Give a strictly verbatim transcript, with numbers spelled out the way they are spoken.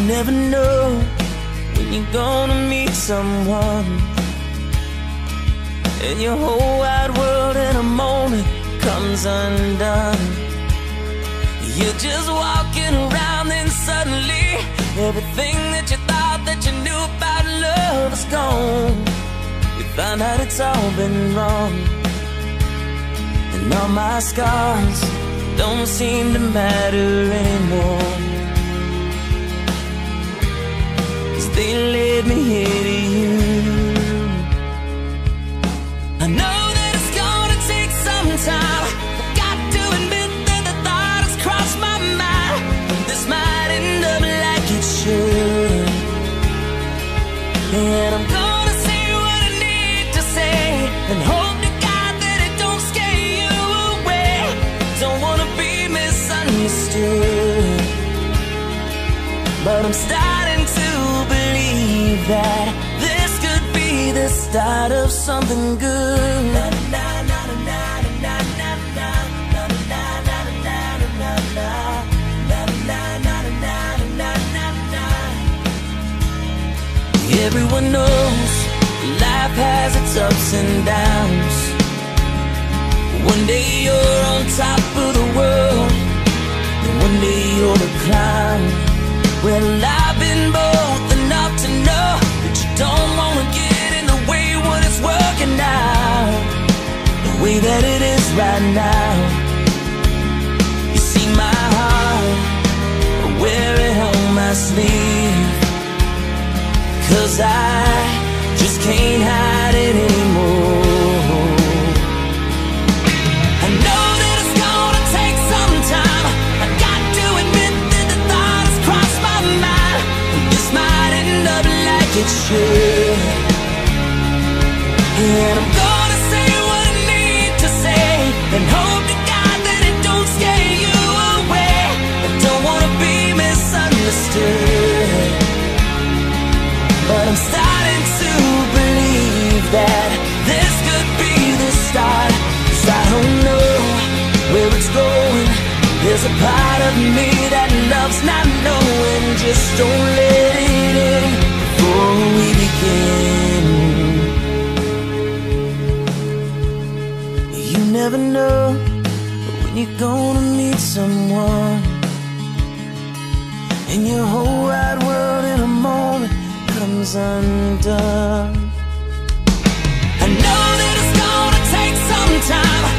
never know when you're gonna meet someone, and your whole wide world in a moment comes undone. You're just walking around, then suddenly everything that you thought that you knew about love is gone. You find out it's all been wrong, and all my scars don't seem to matter anymore, 'cause they led me here to you. I know that it's gonna take some time. I've got to admit that the thought has crossed my mind. This might end up like it should, and I'm gonna say what I need to say, and hope to God that it don't scare you away. Don't wanna be misunderstood, but I'm starting to believe that this could be the start of something good. Everyone knows life has its ups and downs. One day you're on top of the world, and one day you're the clown. Well, I've been both enough to know that you don't wanna get in the way when it's working out the way that it is right now. You see my heart, I wear it on my sleeve, 'cause I just can't hide it anymore. I know that it's gonna take some time. I got to admit that the thought has crossed my mind, and this might end up like it should, and I'm gonna say what I need to say, and hope to God that it don't scare you away. I don't wanna be misunderstood, but I'm starting to believe that this could be the start. 'Cause I don't know where it's going. There's a part of me that loves not knowing. Just don't let it in before we begin. You never know when you're gonna meet someone, and your whole wide world in a moment comes undone. I know that it's gonna take some time.